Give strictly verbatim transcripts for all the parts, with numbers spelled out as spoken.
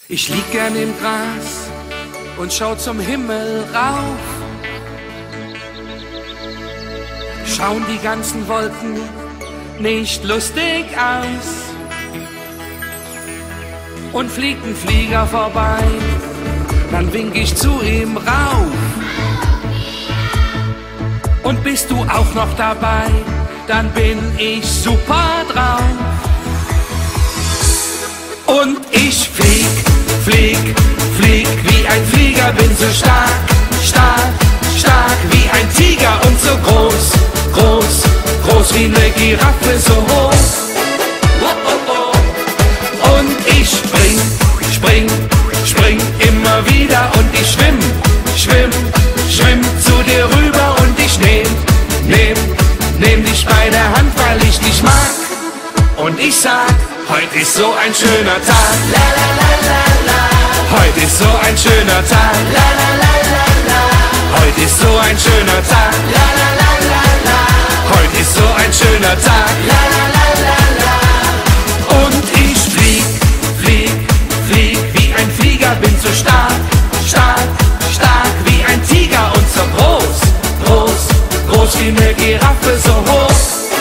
Ich lieg gern im Gras und schau zum Himmel rauf. Schauen die ganzen Wolken nicht lustig aus. Und fliegt ein Flieger vorbei, dann wink ich zu ihm rauf. Und bist du auch noch dabei, dann bin ich super drauf. Und ich flieg, flieg, flieg wie ein Flieger, bin so stark, stark, stark wie ein Tiger und so groß, groß, groß wie eine Giraffe, so hoch. Oh, oh, oh. Und ich spring, spring, spring immer wieder und ich schwimm, schwimm, schwimm zu dir rüber und ich nehm, nehm, nehm dich bei der Hand, weil ich dich mag. Und ich sag, heute ist so ein schöner Tag, la la la la la. Heute ist so ein schöner Tag, la la la la la. Heute ist so ein schöner Tag, la la la la la. Heute ist so ein schöner Tag, la la la la la. Und ich flieg, flieg, flieg wie ein Flieger, bin so stark, stark, stark wie ein Tiger und so groß, groß, groß wie eine Giraffe, so hoch.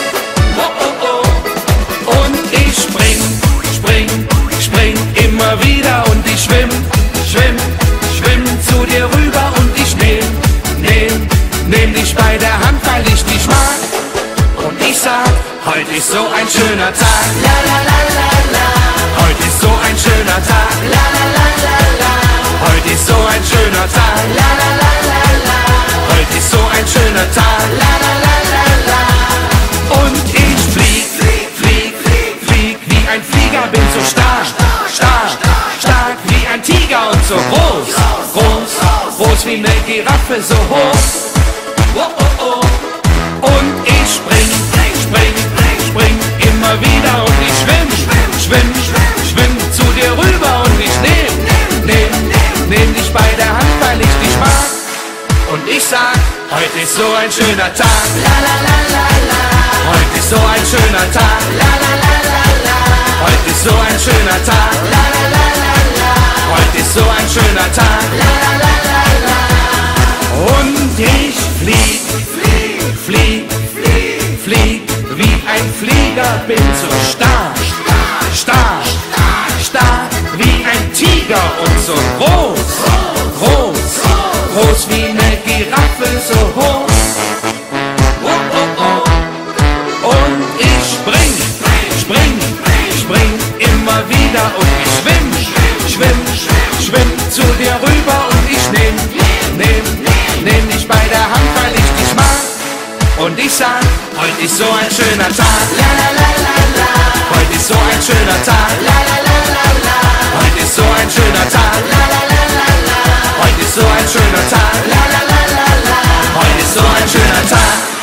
Immer wieder und ich schwimm, schwimm, schwimm zu dir rüber und ich nehm, nehm, nehm dich bei der Hand, weil ich dich mag. Und ich sag, heute ist so ein schöner Tag, la la la la la. Heute ist so ein schöner Tag, la la la la la. Heute ist so ein schöner Tag, la la la la la. Heute ist so ein schöner Tag, la la la la la. Und ich flieg, flieg, flieg, flieg, flieg wie ein Flieger, bin so stark, stark, stark wie ein Tiger und so groß, groß, groß wie eine Giraffe, so hoch. Oh, oh, oh. Und ich spring, spring, spring immer wieder und ich schwimm, schwimm, schwimm zu dir rüber und ich nehm, nehm, nehm dich bei der Hand, weil ich dich mag. Und ich sag, heute ist so ein schöner Tag, la la la la la. Heute ist so ein schöner Tag, la la la la la. Heute ist so ein schöner Tag, la la la la la. Heute ist so ein schöner Tag, la la la la la. Und ich flieg, flieg, flieg, flieg, flieg wie ein Flieger, bin so stark, stark, stark wie ein Tiger und so groß, groß, groß wie eine Giraffe, so hoch. Oh, oh, oh. Und ich spring, spring, spring immer wieder und ich schwimm, schwimm, schwimm zu dir rüber und ich nehm, nehm, nehm dich bei der Hand, weil ich dich mag. Und ich sag, heute ist so ein schöner Tag, la la la la la. Heute ist so ein schöner Tag, la la la la la. Heute ist so ein schöner Tag, la la la la la. Heute ist so ein schöner Tag, la la la la la. Heute ist so ein schöner Tag.